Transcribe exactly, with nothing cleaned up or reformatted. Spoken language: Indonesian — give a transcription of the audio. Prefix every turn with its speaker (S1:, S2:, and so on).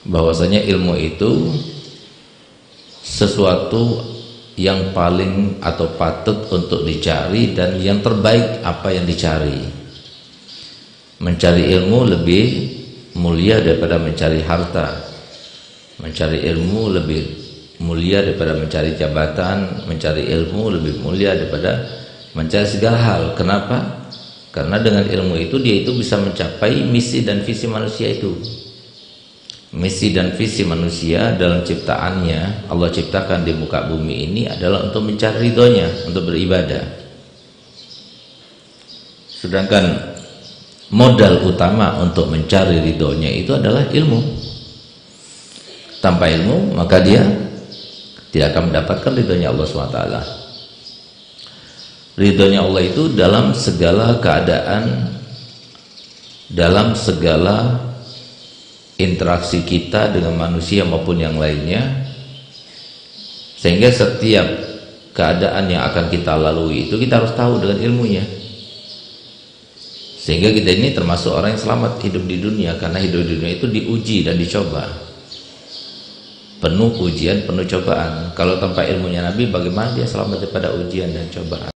S1: bahwasanya ilmu itu sesuatu yang paling atau patut untuk dicari dan yang terbaik apa yang dicari. Mencari ilmu lebih mulia daripada mencari harta. Mencari ilmu lebih mulia daripada mencari jabatan. Mencari ilmu lebih mulia daripada mencari segala hal. Kenapa? Karena dengan ilmu itu dia itu bisa mencapai misi dan visi manusia itu. Misi dan visi manusia dalam ciptaannya, Allah ciptakan di muka bumi ini adalah untuk mencari ridhonya, untuk beribadah. Sedangkan modal utama untuk mencari ridhonya itu adalah ilmu. Tanpa ilmu maka dia tidak akan mendapatkan ridhonya Allah subhanahu wa taala. Ridhonya Allah itu dalam segala keadaan, dalam segala interaksi kita dengan manusia maupun yang lainnya, sehingga setiap keadaan yang akan kita lalui itu kita harus tahu dengan ilmunya, sehingga kita ini termasuk orang yang selamat hidup di dunia. Karena hidup di dunia itu diuji dan dicoba, penuh ujian, penuh cobaan. Kalau tanpa ilmunya Nabi, bagaimana dia selamat daripada ujian dan cobaan?